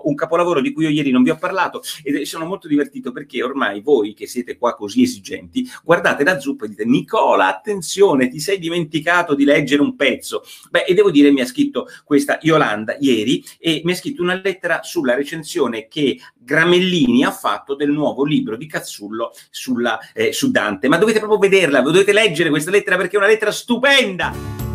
un capolavoro di cui io ieri non vi ho parlato e sono molto divertito perché ormai voi che siete qua così esigenti guardate la zuppa e dite: Nicola, attenzione, ti sei dimenticato di leggere un pezzo. Beh, e devo dire, mi ha scritto questa Yolanda ieri e mi ha scritto una lettera sulla recensione che Gramellini ha fatto del nuovo libro di Cazzullo su Dante. Ma dovete proprio vederla, dovete leggere questa lettera perché è una lettera stupenda.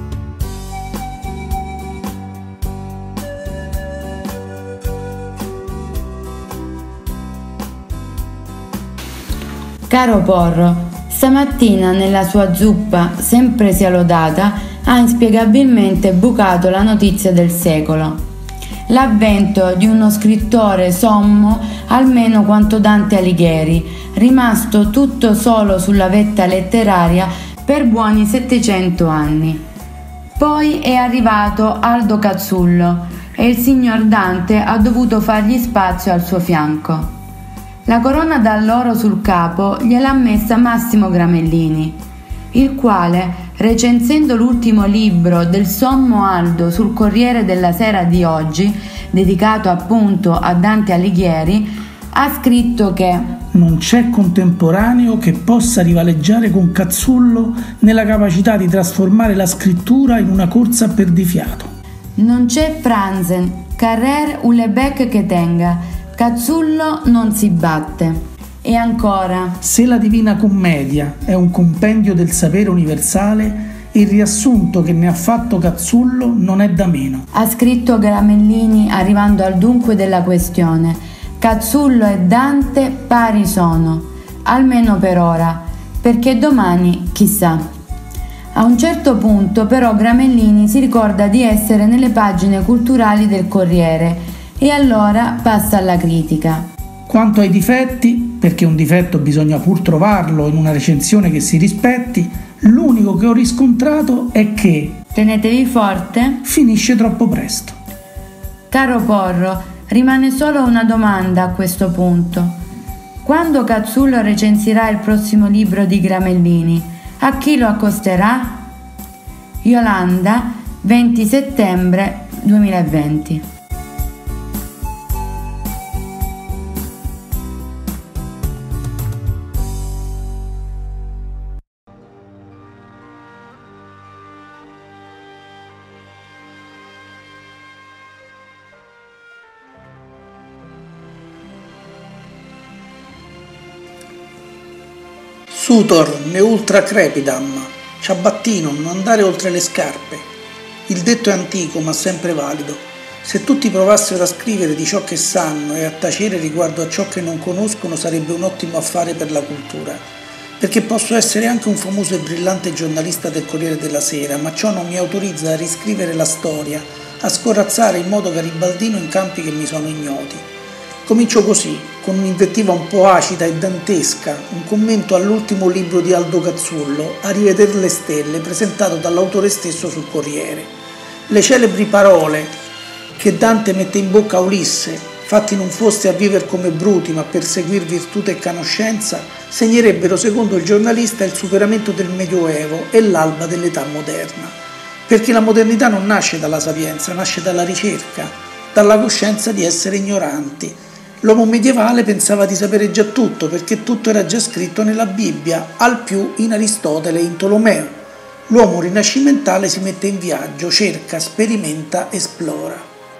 Caro Porro, stamattina nella sua zuppa, sempre sia lodata, ha inspiegabilmente bucato la notizia del secolo. L'avvento di uno scrittore sommo almeno quanto Dante Alighieri, rimasto tutto solo sulla vetta letteraria per buoni 700 anni. Poi è arrivato Aldo Cazzullo e il signor Dante ha dovuto fargli spazio al suo fianco. La corona d'alloro sul capo gliel'ha messa Massimo Gramellini, il quale, recensendo l'ultimo libro del sommo Aldo sul Corriere della Sera di oggi, dedicato appunto a Dante Alighieri, ha scritto che non c'è contemporaneo che possa rivaleggiare con Cazzullo nella capacità di trasformare la scrittura in una corsa a perdifiato. Non c'è Franzen, Carrer Ulebec che tenga, Cazzullo non si batte. E ancora, se la Divina Commedia è un compendio del sapere universale, il riassunto che ne ha fatto Cazzullo non è da meno. Ha scritto Gramellini arrivando al dunque della questione. Cazzullo e Dante pari sono, almeno per ora, perché domani chissà. A un certo punto però Gramellini si ricorda di essere nelle pagine culturali del Corriere e allora passa alla critica. Quanto ai difetti, perché un difetto bisogna pur trovarlo in una recensione che si rispetti, l'unico che ho riscontrato è che, tenetevi forte, finisce troppo presto. Caro Porro, rimane solo una domanda a questo punto. Quando Cazzullo recensirà il prossimo libro di Gramellini, a chi lo accosterà? Yolanda, 20 settembre 2020. Sutor ne ultra crepidam, ciabattino, non andare oltre le scarpe. Il detto è antico ma sempre valido. Se tutti provassero a scrivere di ciò che sanno e a tacere riguardo a ciò che non conoscono sarebbe un ottimo affare per la cultura. Perché posso essere anche un famoso e brillante giornalista del Corriere della Sera, ma ciò non mi autorizza a riscrivere la storia, a scorrazzare in modo garibaldino in campi che mi sono ignoti. Comincio così, con un'invettiva un po' acida e dantesca, un commento all'ultimo libro di Aldo Cazzullo, A rivedere le stelle, presentato dall'autore stesso sul Corriere. Le celebri parole che Dante mette in bocca a Ulisse, fatti non foste a viver come bruti ma per seguir virtù e conoscenza, segnerebbero secondo il giornalista il superamento del Medioevo e l'alba dell'età moderna. Perché la modernità non nasce dalla sapienza, nasce dalla ricerca, dalla coscienza di essere ignoranti. L'uomo medievale pensava di sapere già tutto perché tutto era già scritto nella Bibbia, al più in Aristotele e in Tolomeo. L'uomo rinascimentale si mette in viaggio, cerca, sperimenta, esplora.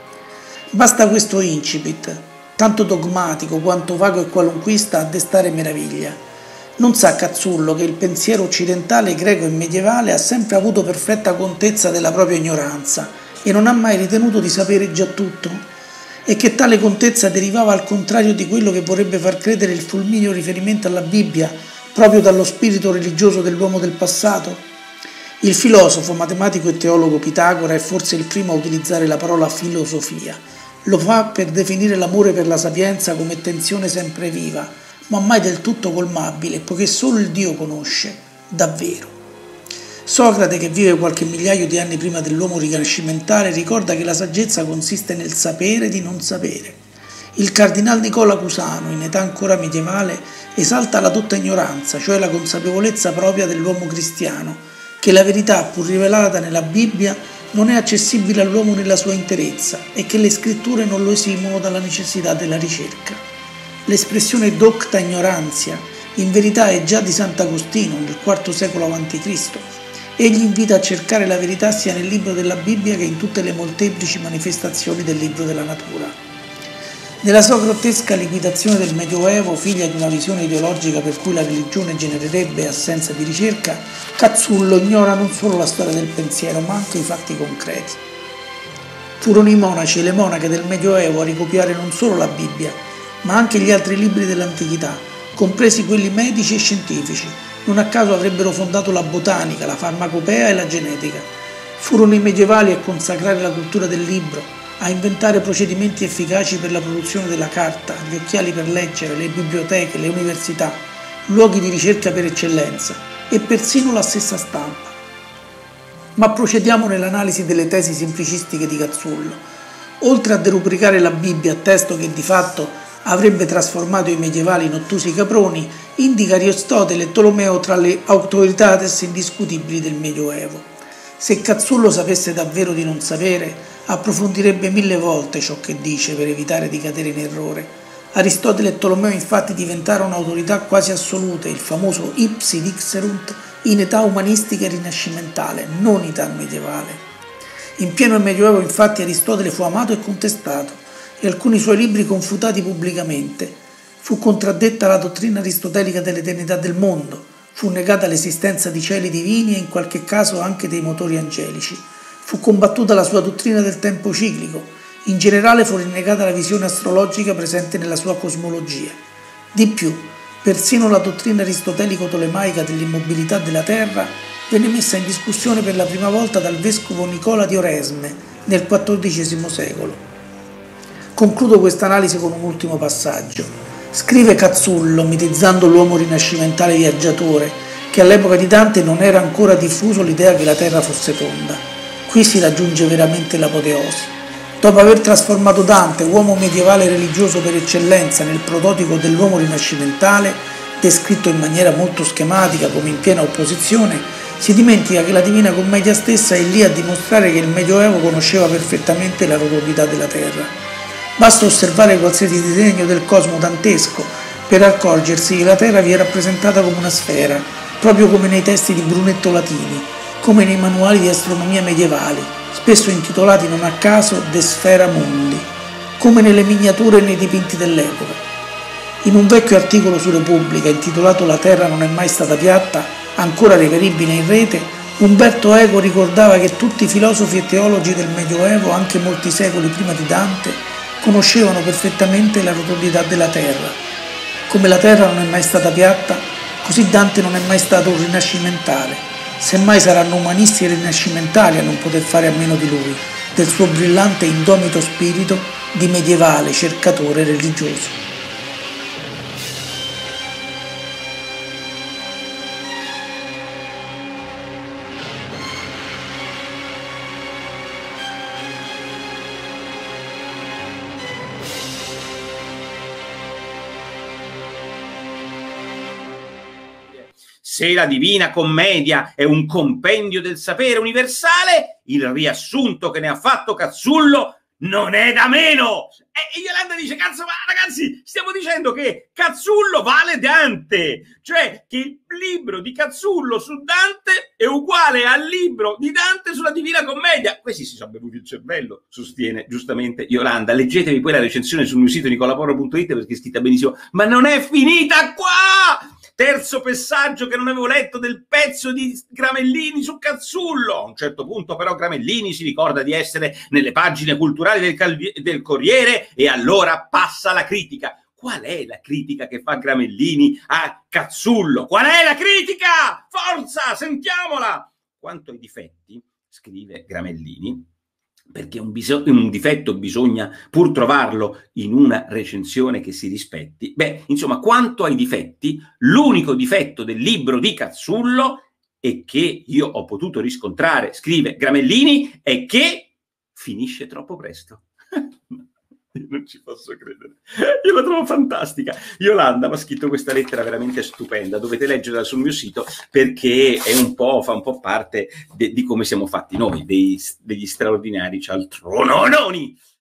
Basta questo incipit, tanto dogmatico quanto vago e qualunquista a destare meraviglia. Non sa Cazzullo che il pensiero occidentale, greco e medievale ha sempre avuto perfetta contezza della propria ignoranza e non ha mai ritenuto di sapere già tutto? E che tale contezza derivava al contrario di quello che vorrebbe far credere il fulmineo riferimento alla Bibbia, proprio dallo spirito religioso dell'uomo del passato? Il filosofo, matematico e teologo Pitagora è forse il primo a utilizzare la parola filosofia. Lo fa per definire l'amore per la sapienza come tensione sempre viva, ma mai del tutto colmabile, poiché solo il Dio conosce, davvero. Socrate, che vive qualche migliaio di anni prima dell'uomo rinascimentale, ricorda che la saggezza consiste nel sapere di non sapere. Il cardinal Nicola Cusano, in età ancora medievale, esalta la dotta ignoranza, cioè la consapevolezza propria dell'uomo cristiano, che la verità, pur rivelata nella Bibbia, non è accessibile all'uomo nella sua interezza e che le scritture non lo esimono dalla necessità della ricerca. L'espressione docta ignorantia in verità è già di Sant'Agostino nel IV secolo a.C. Egli invita a cercare la verità sia nel libro della Bibbia che in tutte le molteplici manifestazioni del libro della natura. Nella sua grottesca liquidazione del Medioevo, figlia di una visione ideologica per cui la religione genererebbe assenza di ricerca, Cazzullo ignora non solo la storia del pensiero, ma anche i fatti concreti. Furono i monaci e le monache del Medioevo a ricopiare non solo la Bibbia, ma anche gli altri libri dell'antichità, compresi quelli medici e scientifici. Non a caso avrebbero fondato la botanica, la farmacopea e la genetica. Furono i medievali a consacrare la cultura del libro, a inventare procedimenti efficaci per la produzione della carta, gli occhiali per leggere, le biblioteche, le università, luoghi di ricerca per eccellenza e persino la stessa stampa. Ma procediamo nell'analisi delle tesi semplicistiche di Cazzullo. Oltre a derubricare la Bibbia a testo che di fatto avrebbe trasformato i medievali in ottusi caproni, indica Aristotele e Tolomeo tra le autoritates indiscutibili del Medioevo. Se Cazzullo sapesse davvero di non sapere, approfondirebbe 1000 volte ciò che dice per evitare di cadere in errore. Aristotele e Tolomeo infatti diventarono autorità quasi assolute, il famoso ipsi dixerunt, in età umanistica e rinascimentale, non età medievale. In pieno Medioevo infatti Aristotele fu amato e contestato e alcuni suoi libri confutati pubblicamente. Fu contraddetta la dottrina aristotelica dell'eternità del mondo, fu negata l'esistenza di cieli divini e in qualche caso anche dei motori angelici. Fu combattuta la sua dottrina del tempo ciclico, in generale fu rinnegata la visione astrologica presente nella sua cosmologia. Di più, persino la dottrina aristotelico-tolemaica dell'immobilità della Terra venne messa in discussione per la prima volta dal vescovo Nicola di Oresme nel XIV secolo. Concludo questa analisi con un ultimo passaggio. Scrive Cazzullo, mitizzando l'uomo rinascimentale viaggiatore, che all'epoca di Dante non era ancora diffuso l'idea che la Terra fosse tonda. Qui si raggiunge veramente l'apoteosi. Dopo aver trasformato Dante, uomo medievale religioso per eccellenza, nel prototipo dell'uomo rinascimentale, descritto in maniera molto schematica come in piena opposizione, si dimentica che la Divina Commedia stessa è lì a dimostrare che il Medioevo conosceva perfettamente la rotondità della Terra. Basta osservare qualsiasi disegno del cosmo dantesco per accorgersi che la Terra vi è rappresentata come una sfera, proprio come nei testi di Brunetto latini, come nei manuali di astronomia medievali, spesso intitolati non a caso De Sfera Mundi, come nelle miniature e nei dipinti dell'epoca. In un vecchio articolo su Repubblica intitolato La Terra non è mai stata piatta, ancora reperibile in rete, Umberto Eco ricordava che tutti i filosofi e teologi del Medioevo, anche molti secoli prima di Dante, conoscevano perfettamente la rotondità della Terra. Come la Terra non è mai stata piatta, così Dante non è mai stato un rinascimentale. Semmai saranno umanisti e rinascimentali a non poter fare a meno di lui, del suo brillante e indomito spirito di medievale cercatore religioso. Se la Divina Commedia è un compendio del sapere universale, il riassunto che ne ha fatto Cazzullo non è da meno. E Yolanda dice, cazzo, ma ragazzi, stiamo dicendo che Cazzullo vale Dante, cioè che il libro di Cazzullo su Dante è uguale al libro di Dante sulla Divina Commedia. Questi si sono bevuti il cervello, sostiene giustamente Yolanda. Leggetevi poi la recensione sul mio sito nicolaporro.it perché è scritta benissimo, ma non è finita qua! Terzo passaggio che non avevo letto del pezzo di Gramellini su Cazzullo. A un certo punto però Gramellini si ricorda di essere nelle pagine culturali del Corriere e allora passa la critica. Qual è la critica che fa Gramellini a Cazzullo? Qual è la critica? Forza, sentiamola! Quanto ai difetti, scrive Gramellini, perché un difetto bisogna pur trovarlo in una recensione che si rispetti. Beh, insomma, quanto ai difetti, l'unico difetto del libro di Cazzullo e che io ho potuto riscontrare, scrive Gramellini, è che finisce troppo presto. Non ci posso credere. Io la trovo fantastica. Yolanda mi ha scritto questa lettera veramente stupenda. Dovete leggerla sul mio sito perché è fa un po' parte di come siamo fatti noi, degli straordinari cialtronononi.